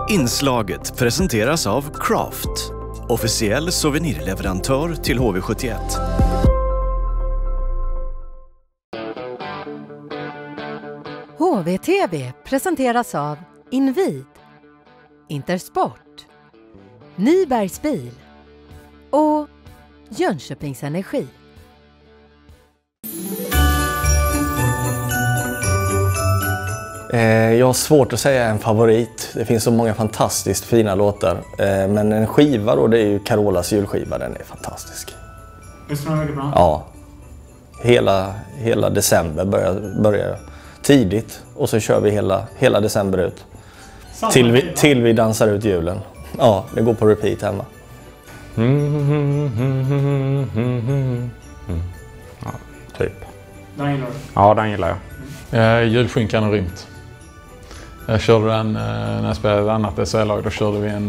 Inslaget presenteras av Craft, officiell souvenirleverantör till HV71. HVTV presenteras av Invid, Intersport, Nybergs bil och Jönköpings Energi. Jag har svårt att säga en favorit. Det finns så många fantastiskt fina låtar. Men en skiva då, det är ju Carolas julskiva. Den är fantastisk. Visst är den mycket bra? Ja. Hela december börjar tidigt. Och så kör vi hela december ut. Till vi dansar ut julen. Ja, det går på repeat hemma. Ja, typ. Den gillar du? Ja, den gillar jag. Julskinkan och rymt. Jag körde den när jag spelade ett annat SHL-lag. Då körde vi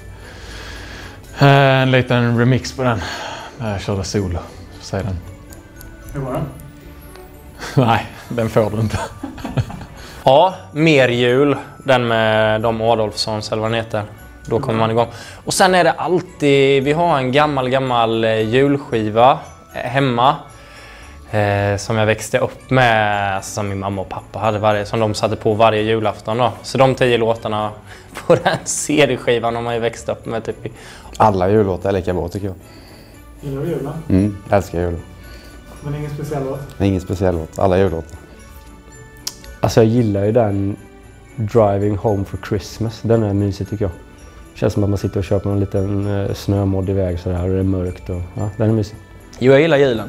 en liten remix på den. Jag körde solo, säg den. Hur var den? Nej, den får du inte. Ja, mer jul. Den med de Adolfssons eller vad den heter. Då kommer man igång. Och sen är det alltid, vi har en gammal julskiva hemma. Som jag växte upp med, alltså som min mamma och pappa hade som de satte på varje julafton då. Så de 10 låtarna på den CD-skivan har man ju växt upp med typ. Alla jullåtar är lika bra tycker jag. Gillar du julen? Älskar jul. Men ingen speciell låt? Ingen speciell låt, alla jullåtar. Alltså jag gillar ju den Driving Home for Christmas. Den är mysig tycker jag. Känns som att man sitter och kör på en liten snömoddig väg sådär och det är mörkt och ja, den är mysig. Jo, jag gillar julen.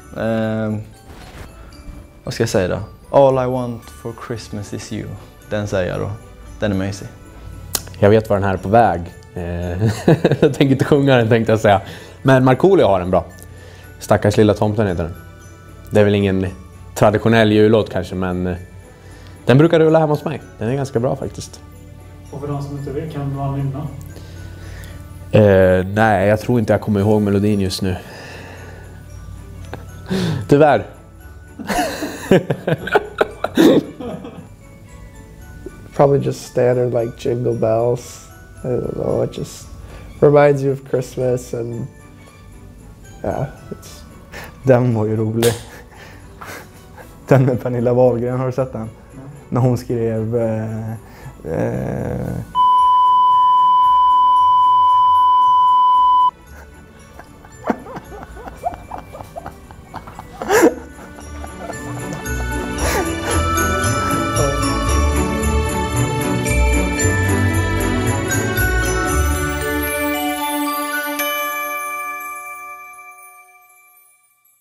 Vad ska jag säga då? All I want for Christmas is you. Den säger jag då. Den är mysig. Jag vet var den här är på väg. Jag tänker inte sjunga den tänkte jag säga. Men Markoolio har den bra. Stackars lilla tomten heter den. Det är väl ingen traditionell jullåt kanske, men den brukar rulla hemma hos mig. Den är ganska bra faktiskt. Och för de som inte vet, kan du vara nynna? Nej, jag tror inte jag kommer ihåg melodin just nu. Tyvärr. Probably just standard like Jingle Bells. I don't know, it just reminds you of Christmas and yeah, it's... Den var ju rolig. Den med Pernilla Wahlgren, har du sett den? När hon skrev